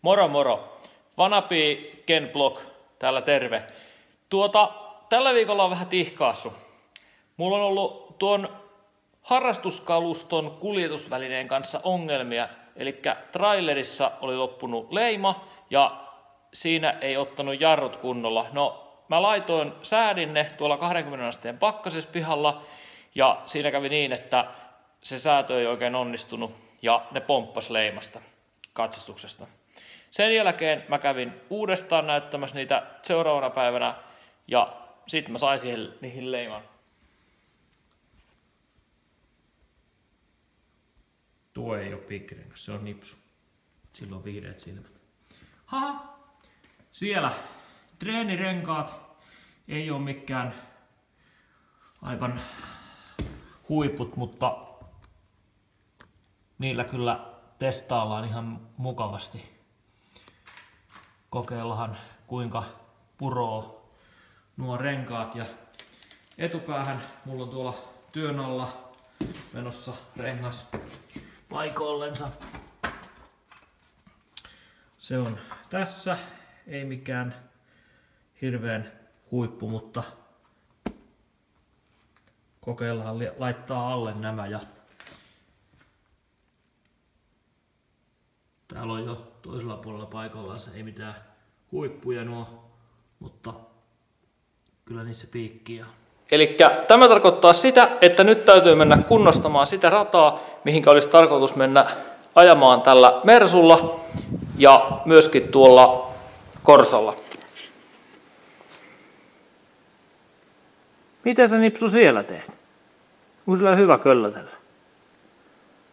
Moro moro. Vanapi Ken Block täällä terve. Tällä viikolla on vähän tihkaassu. Mulla on ollut tuon harrastuskaluston kuljetusvälineen kanssa ongelmia. Eli trailerissa oli loppunut leima ja siinä ei ottanut jarrut kunnolla. No, mä laitoin säädin ne tuolla 20 asteen pakkasessa pihalla ja siinä kävi niin, että se säätö ei oikein onnistunut ja ne pomppas leimasta katsastuksesta. Sen jälkeen mä kävin uudestaan näyttämässä niitä seuraavana päivänä ja sitten mä sain niihin leiman. Tuo ei ole piikkirengas, se on nipsu. Sillä on vihreät silmät. Haha! Siellä treenirenkaat ei ole mikään aivan huiput, mutta niillä kyllä testaillaan ihan mukavasti. Kokeillahan kuinka puroo nuo renkaat ja etupäähän mulla on tuolla työn alla menossa rengas paikoillensa. Se on tässä, ei mikään hirveän huippu, mutta kokeillaan laittaa alle nämä ja täällä on jo toisella puolella paikallaan, ei mitään huippuja nuo, mutta kyllä niissä piikkiä. Elikkä tämä tarkoittaa sitä, että nyt täytyy mennä kunnostamaan sitä rataa, mihinkä olisi tarkoitus mennä ajamaan tällä Mersulla ja myöskin tuolla Corsalla. Miten sä Nipsu siellä teet? Onko sulla hyvä köllötellä?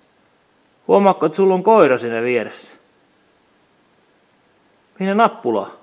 Huomaatko, että sulla on koira siinä vieressä? Mihin nappulaa?